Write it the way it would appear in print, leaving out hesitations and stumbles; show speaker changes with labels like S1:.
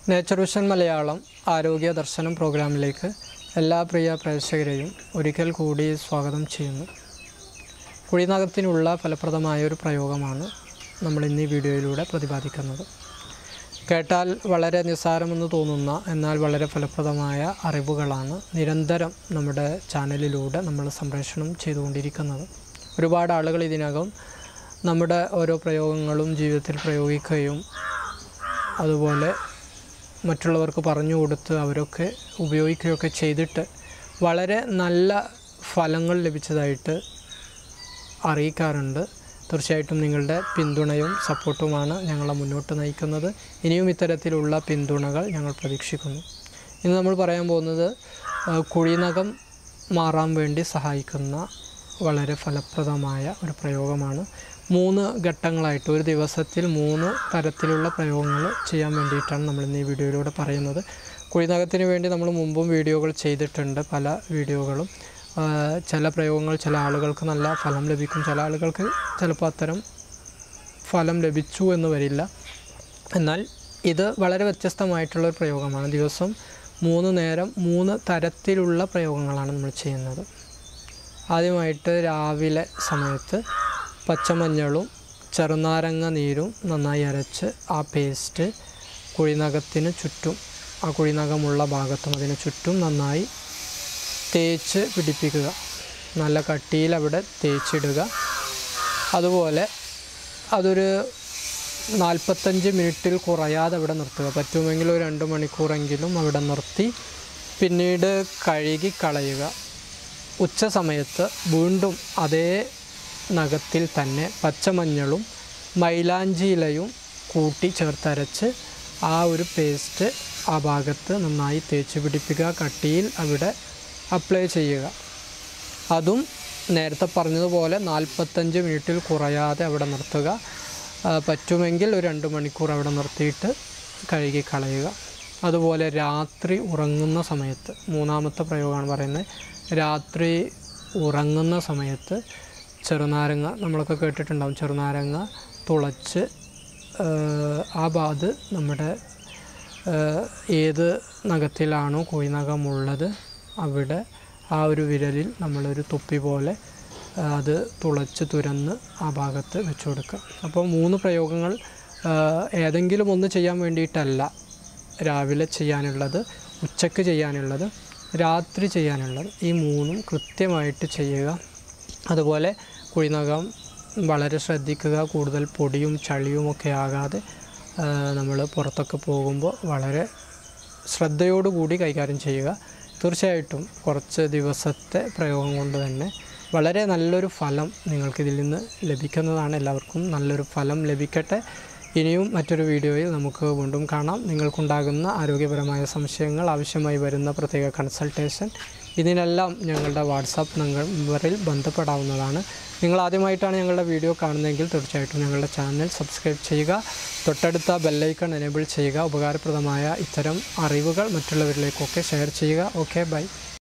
S1: Nature vision Malayalam ആരോഗ്യ ദർശനം പ്രോഗ്രാമിലേക്ക് എല്ലാ പ്രിയ പ്രേക്ഷകരെയും ഒരിക്കൽ കൂടി സ്വാഗതം ചെയ്യുന്നു. കുഴിനകത്തിനുള്ള ഫലപ്രദമായ ഒരു പ്രയോഗമാണ് നമ്മൾ ഇന്ന് ഈ വീഡിയോയിലൂടെ പ്രതിപാദിക്കുന്നത്. കേട്ടാൽ വളരെ നിസ്സാരമെന്ന് തോന്നുന്ന എന്നാൽ വളരെ ഫലപ്രദമായ അറിവുകളാണ് നിരന്തരം നമ്മുടെ ചാനലിലൂടെ നമ്മൾ സംപ്രേഷണം ചെയ്തുകൊണ്ടിരിക്കുന്നത്. ഒരുപാട് ആളുകൾ ഇതിനകം നമ്മുടെ ഓരോ പ്രയോഗങ്ങളും ജീവിതത്തിൽ പ്രയോഗിക്കുകയും അതുപോലെ മറ്റുള്ളവർക്ക് പറഞ്ഞു കൊടുത്ത് അവരൊക്കെ ഉപയോഗിക്കുകയൊക്കെ ചെയ്തിട്ട് വളരെ നല്ല ഫലങ്ങൾ ലഭിച്ചതായിട്ട് അറിയിക്കാറുണ്ട്. തീർച്ചയായിട്ടും നിങ്ങളുടെ പിന്തുണയും സപ്പോർട്ടുമാണ് ഞങ്ങളെ മുന്നോട്ട് നയിക്കുന്നത്. ഇനിയും ഇത്തരത്തിലുള്ള പിന്തുണകൾ ഞങ്ങൾ പ്രതീക്ഷിക്കുന്നു. ഇന്ന് നമ്മൾ പറയാൻ പോകുന്നത് കുഴിനകം മാറാൻ വേണ്ടി സഹായിക്കുന്ന വളരെ ഫലപ്രദമായ ഒരു പ്രയോഗമാണ്. 3 ഘട്ടങ്ങളായിട്ട് ഒരു ദിവസത്തിൽ 3 തരത്തിലുള്ള പ്രയോഗങ്ങൾ ചെയ്യാൻ വേണ്ടിയിട്ടാണ് നമ്മൾ ഇന്ന് ഈ വീഡിയോയിലൂടെ പറയുന്നത്. കുഴിനകത്തിന് വേണ്ടി നമ്മൾ മുമ്പും വീഡിയോകൾ ചെയ്തിട്ടുണ്ട്, പല വീഡിയോകളും. ചില പ്രയോഗങ്ങൾ ചില ആളുകൾക്ക് നല്ല ഫലം ലഭിക്കും, ചില ആളുകൾക്ക് ചിലപ്പോൾ അത്തരം ഫലം ലഭിച്ചു എന്ന് വരില്ല. എന്നാൽ ഇത് വളരെ വ്യത്യസ്തമായിട്ടുള്ളൊരു പ്രയോഗമാണ്. ദിവസം 3 നേരം 3 തരത്തിലുള്ള പ്രയോഗങ്ങളാണ് നമ്മൾ ചെയ്യുന്നത്. ആദ്യമായിട്ട് രാവിലെ സമയത്ത് പച്ചമഞ്ഞളും ചെറുനാരങ്ങ നീരും നന്നായി അരച്ച് ആ പേസ്റ്റ് കുഴിനകത്തിന് ചുറ്റും, ആ കുഴിനകമുള്ള ഭാഗത്തും അതിന് ചുറ്റും നന്നായി തേച്ച് പിടിപ്പിക്കുക. നല്ല കട്ടിയിൽ അവിടെ തേച്ചിടുക. അതുപോലെ അതൊരു 45 മിനിറ്റിൽ കുറയാതെ അവിടെ നിർത്തുക. പറ്റുമെങ്കിൽ ഒരു 2 മണിക്കൂറെങ്കിലും അവിടെ നിർത്തി പിന്നീട് കഴുകി കളയുക. ഉച്ച സമയത്ത് വീണ്ടും അതേ നഖത്തിൽ തന്നെ പച്ചമഞ്ഞളും മൈലാഞ്ചി ഇലയും കൂട്ടി ചേർത്തരച്ച് ആ ഒരു പേസ്റ്റ് ആ ഭാഗത്ത് നന്നായി തേച്ച് പിടിപ്പിക്കുക. കട്ടിയിൽ അവിടെ അപ്ലൈ ചെയ്യുക. അതും നേരത്തെ പറഞ്ഞതുപോലെ 45 മിനിറ്റിൽ കുറയാതെ അവിടെ നിർത്തുക. പറ്റുമെങ്കിൽ ഒരു 2 മണിക്കൂർ അവിടെ നിർത്തിയിട്ട് കഴുകി കളയുക. അതുപോലെ രാത്രി ഉറങ്ങുന്ന സമയത്ത്, 3ാമത്തെ പ്രയോഗമാണ് പറയുന്നത്. രാത്രി ഉറങ്ങുന്ന സമയത്ത് ചെറുനാരങ്ങ, നമ്മളൊക്കെ കേട്ടിട്ടുണ്ടാവും, ചെറുനാരങ്ങ തുളച്ച് അത് നമ്മുടെ ഏത് നഖത്തിലാണോ കുഴിനകമുള്ളത് അവിടെ ആ ഒരു വിരലിൽ നമ്മളൊരു തുപ്പി പോലെ അത് തുളച്ച് തുരന്ന് ആ ഭാഗത്ത് വെച്ച് കൊടുക്കുക. അപ്പോൾ 3 പ്രയോഗങ്ങൾ ഏതെങ്കിലും ഒന്ന് ചെയ്യാൻ വേണ്ടിയിട്ടല്ല രാവിലെ ചെയ്യാനുള്ളത്, ഉച്ചയ്ക്ക് ചെയ്യാനുള്ളത്, രാത്രി ചെയ്യാനുള്ളത്. ഈ 3ഉം കൃത്യമായിട്ട് ചെയ്യുക. അതുപോലെ കുഴിനകം വളരെ ശ്രദ്ധിക്കുക. കൂടുതൽ പൊടിയും ചളിയുമൊക്കെ ആകാതെ നമ്മൾ പുറത്തൊക്കെ പോകുമ്പോൾ വളരെ ശ്രദ്ധയോടുകൂടി കൈകാര്യം ചെയ്യുക. തീർച്ചയായിട്ടും കുറച്ച് ദിവസത്തെ പ്രയോഗം കൊണ്ട് തന്നെ വളരെ നല്ലൊരു ഫലം നിങ്ങൾക്കിതിൽ നിന്ന് ലഭിക്കുന്നതാണ്. എല്ലാവർക്കും നല്ലൊരു ഫലം ലഭിക്കട്ടെ. ഇനിയും മറ്റൊരു വീഡിയോയിൽ നമുക്ക് വീണ്ടും കാണാം. നിങ്ങൾക്കുണ്ടാകുന്ന ആരോഗ്യപരമായ സംശയങ്ങൾ, ആവശ്യമായി വരുന്ന പ്രത്യേക കൺസൾട്ടേഷൻ, ഇതിനെല്ലാം ഞങ്ങളുടെ വാട്സാപ്പ് നമ്പറിൽ ബന്ധപ്പെടാവുന്നതാണ്. നിങ്ങൾ ആദ്യമായിട്ടാണ് ഞങ്ങളുടെ വീഡിയോ കാണുന്നതെങ്കിൽ തീർച്ചയായിട്ടും ഞങ്ങളുടെ ചാനൽ സബ്സ്ക്രൈബ് ചെയ്യുക. തൊട്ടടുത്ത ബെല്ലൈക്കൺ എനേബിൾ ചെയ്യുക. ഉപകാരപ്രദമായ ഇത്തരം അറിവുകൾ മറ്റുള്ളവരിലേക്കൊക്കെ ഷെയർ ചെയ്യുക. Okay, by.